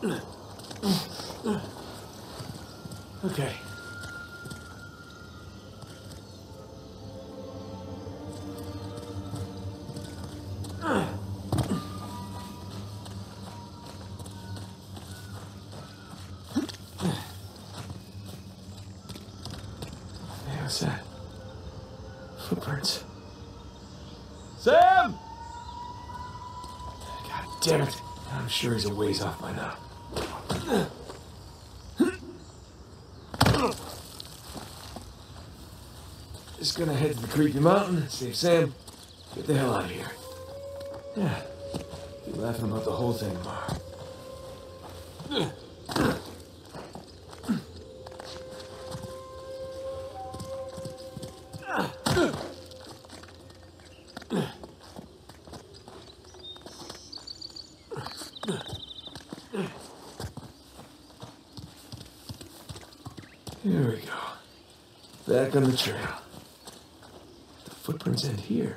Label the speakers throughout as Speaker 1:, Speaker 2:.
Speaker 1: Okay. Hey, what's that? Footprints. Sam! God damn it. I'm sure he's a ways off by now. Just gonna head to the creepy mountain, save Sam, get the hell out of here. Yeah, be laughing about the whole thing tomorrow. Here we go. Back on the trail. The footprints end here.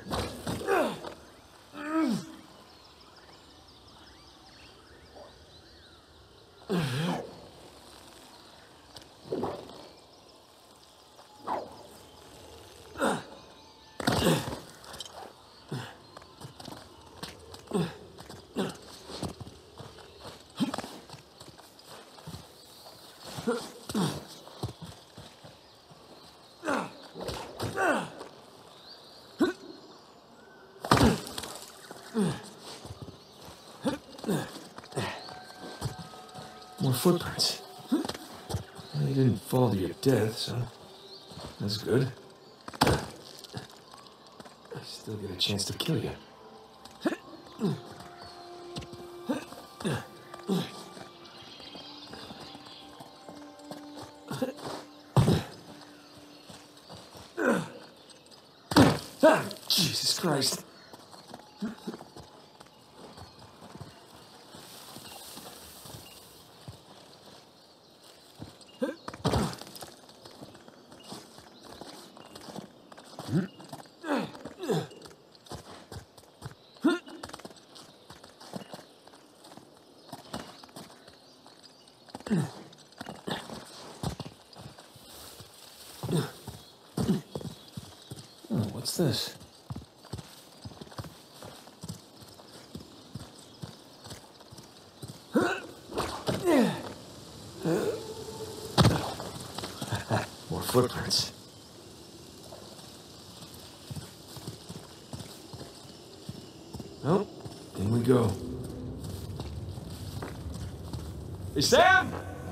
Speaker 1: More footprints. Well, you didn't fall to your death, so that's good. I still get a chance to kill you. Ah, Jesus Christ. Oh, what's this? More footprints. Oh, in we go. Hey, Sam!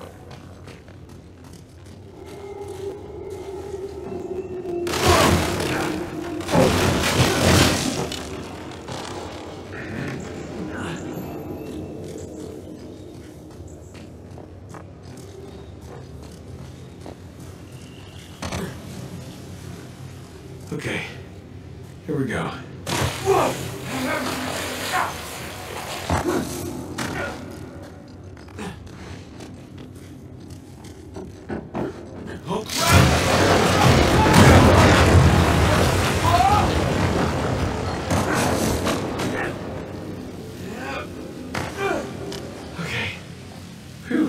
Speaker 1: Okay, here we go. Okay. Phew.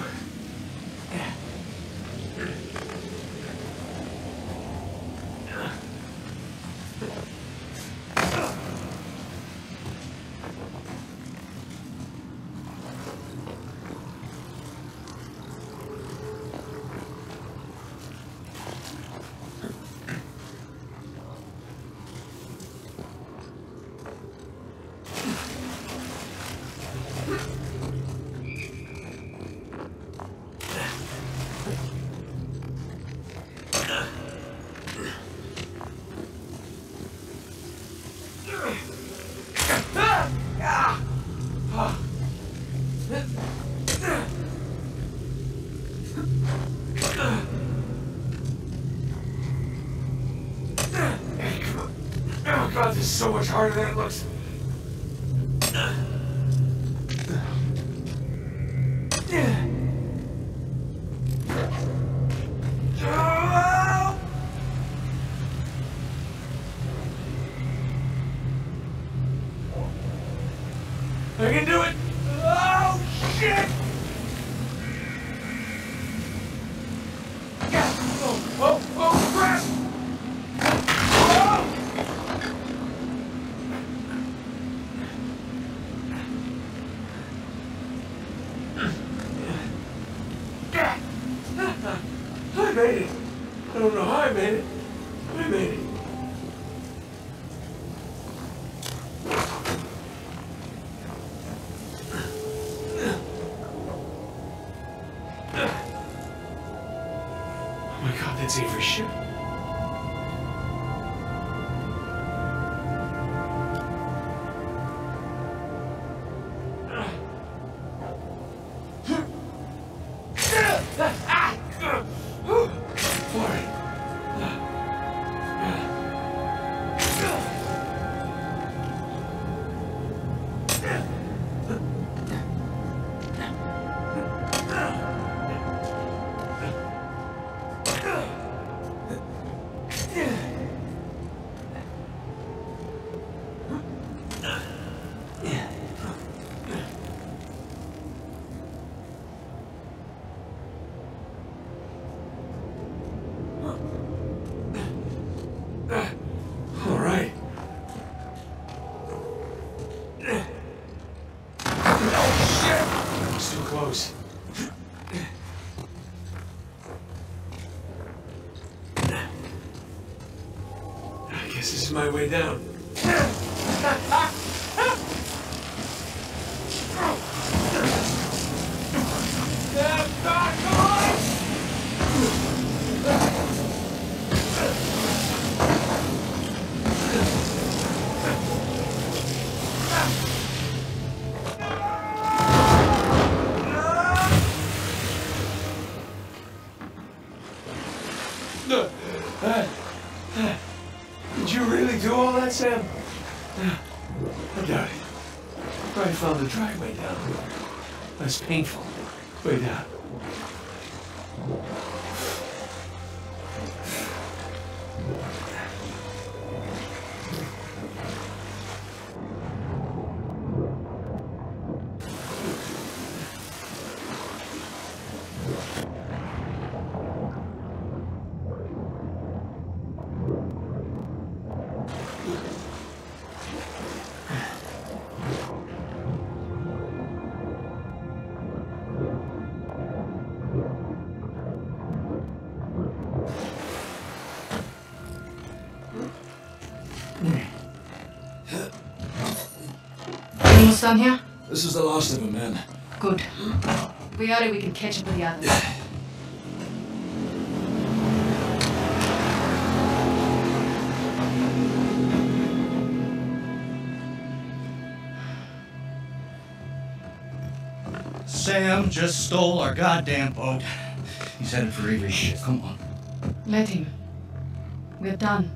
Speaker 1: Oh God, this is so much harder than it looks. I can do it! Oh, shit! made it. I made it. Oh my God, that's Avery's ship. All right. Oh, shit! That was too close. I guess this is my way down. Did you really do all that, Sam? I doubt it. I probably found the dry way down. Less painful. Way down.
Speaker 2: Almost done here?
Speaker 1: This is the last of them, man.
Speaker 2: Good. If we hurry, we can catch up with the others.
Speaker 3: Sam just stole our goddamn boat. He's headed for Avery's ship. Come on.
Speaker 2: Let him. We're done.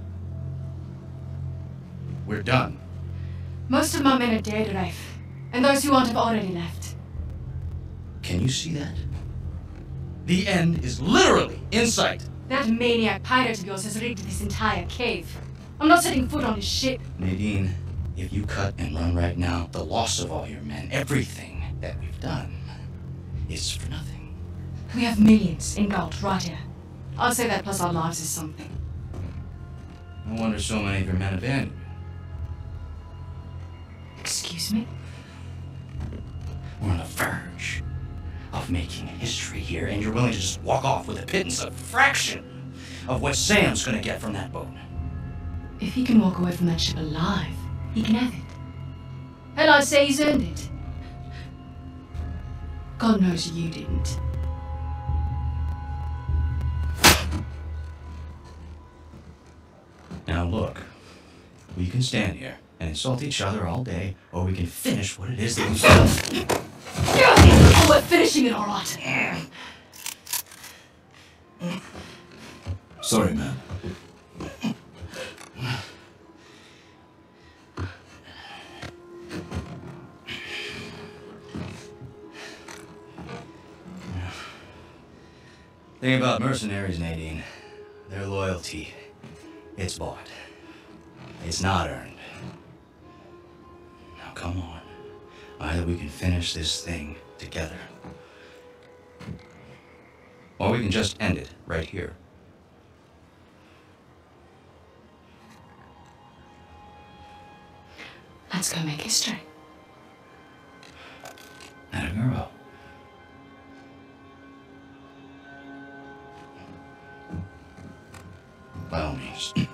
Speaker 3: We're done.
Speaker 2: Most of my men are dead, Rafe. And those who aren't have already left.
Speaker 3: Can you see that? The end is literally in sight.
Speaker 2: That maniac pirate of yours has rigged this entire cave. I'm not setting foot on his ship.
Speaker 3: Nadine, if you cut and run right now, the loss of all your men, everything that we've done, is for nothing.
Speaker 2: We have millions engulfed right here. I'd say that plus our lives is something.
Speaker 3: No wonder so many of your men abandoned you.
Speaker 2: Excuse me?
Speaker 3: We're on the verge of making history here, and you're willing to just walk off with a pittance, a fraction of what Sam's gonna get from that boat.
Speaker 2: If he can walk away from that ship alive, he can have it. Hell, I'd say he's earned it. God knows you didn't.
Speaker 3: Now look, we can stand here and insult each other all day, or we can finish what it is that we've done.
Speaker 2: Oh, we're finishing it all right.
Speaker 1: Sorry, man.
Speaker 3: Thing about mercenaries, Nadine, their loyalty, it's bought. It's not earned. Now come on. Either we can finish this thing together, or we can just end it right here.
Speaker 2: Let's go make history.
Speaker 3: Not a girl. just